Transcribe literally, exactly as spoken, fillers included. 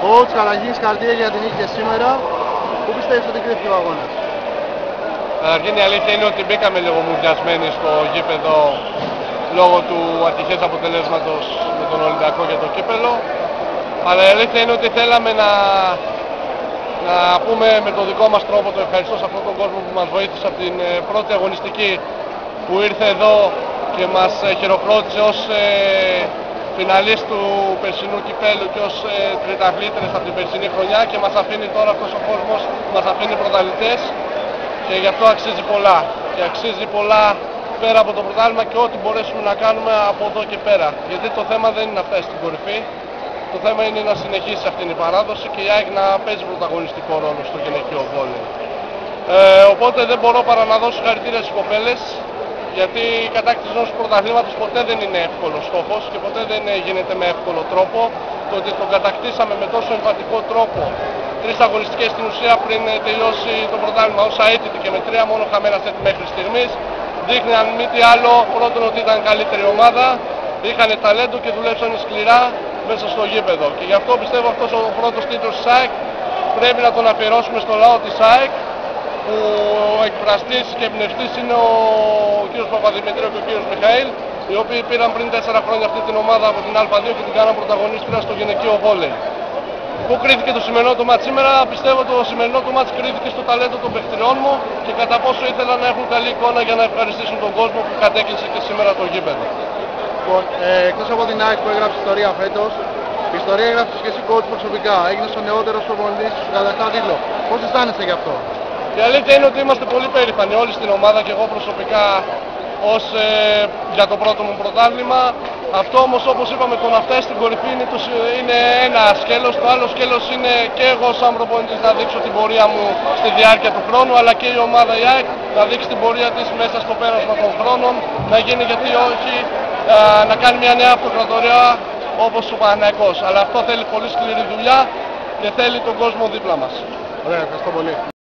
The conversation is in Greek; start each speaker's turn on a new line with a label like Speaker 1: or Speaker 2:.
Speaker 1: Coach, καταρχήν συγχαρητήρια για την νίκη και σήμερα. Πού πιστεύεις ότι κρύφτηκε ο αγώνας?
Speaker 2: Καταρχήν η αλήθεια είναι ότι μπήκαμε λίγο μουδιασμένοι στο γήπεδο λόγω του ατυχές αποτελέσματος με τον Ολυμπιακό για το κύπελλο. Αλλά η αλήθεια είναι ότι θέλαμε να, να πούμε με τον δικό μας τρόπο το ευχαριστώ σε αυτόν τον κόσμο που μας βοήθησε από την πρώτη αγωνιστική που ήρθε εδώ και μας χειροκρότησε ως ε, φιναλίστ του περσινού κυπέλλου και ως ε, τριταθλήτρες από την περσινή χρονιά, και μας αφήνει τώρα αυτός ο κόσμος, μας αφήνει πρωταθλητές, και γι' αυτό αξίζει πολλά. Και αξίζει πολλά πέρα από το πρωτάθλημα και ό,τι μπορέσουμε να κάνουμε από εδώ και πέρα. Γιατί το θέμα δεν είναι να φτάσει στην κορυφή, το θέμα είναι να συνεχίσει αυτή η παράδοση και η ΑΕΚ να παίζει πρωταγωνιστικό ρόλο στο γυναικείο βόλεϊ. Ε, οπότε δεν μπορώ παρά να δώσω συγχαρητήρια στις κοπέλες, γιατί η κατάκτηση ενός πρωταθλήματος ποτέ δεν είναι εύκολος στόχος και ποτέ δεν γίνεται με εύκολο τρόπο. Το ότι το κατακτήσαμε με τόσο εμφαντικό τρόπο, τρεις αγωνιστικές στην ουσία πριν τελειώσει το πρωτάθλημα ως αίτητη και με τρία μόνο χαμένα σετ μέχρι στιγμής, δείχνει αν μη τι άλλο πρώτον ότι ήταν καλύτερη ομάδα, είχαν ταλέντο και δουλέψαν σκληρά μέσα στο γήπεδο. Και γι' αυτό πιστεύω αυτός ο πρώτος τίτλος της ΑΕΚ πρέπει να τον αφιερώσουμε στο λαό της ΑΕΚ, που ο εκφραστής και εμπνευστής είναι ο κύριος Παπαδημητρίου και ο κύριος Μιχαήλ, οι οποίοι πήραν πριν τέσσερα χρόνια αυτή την ομάδα από την Α2 και την κάναν πρωταγωνίστρια στο γυναικείο βόλεϊ. Πού κρίθηκε το σημερινό το μάτς σήμερα? Πιστεύω το σημερινό το μάτς κρίθηκε στο ταλέντο των παιχτριών μου και κατά πόσο ήθελαν να έχουν καλή εικόνα για να ευχαριστήσουν τον κόσμο που κατέκλυσε και σήμερα το γήπεδο.
Speaker 1: Λοιπόν, ε, εκτός από την ΑΕΚ που έγραψε ιστορία φέτος, η ιστορία έγραψες και εσύ coach προσωπικά. Έγινες ο νεότερος προπονητής του κατακτά τίτλο. Πώς αισθάνεσαι γι' αυτό?
Speaker 2: Η αλήθεια είναι ότι είμαστε πολύ περήφανοι όλοι στην ομάδα και εγώ προσωπικά ως, ε, για το πρώτο μου πρωτάθλημα. Αυτό όμως, όπως είπαμε, το να φτάσει στην κορυφή είναι, το, είναι ένα σκέλος. Το άλλο σκέλος είναι και εγώ σαν προπονητής να δείξω την πορεία μου στη διάρκεια του χρόνου, αλλά και η ομάδα η ΑΕΚ να δείξει την πορεία της μέσα στο πέρασμα των χρόνων, να γίνει, γιατί όχι, α, να κάνει μια νέα αυτοκρατορία όπως ο Παναθηναϊκός. Αλλά αυτό θέλει πολύ σκληρή δουλειά και θέλει τον κόσμο δίπλα μας.
Speaker 1: Ωραία, ευχαριστώ πολύ.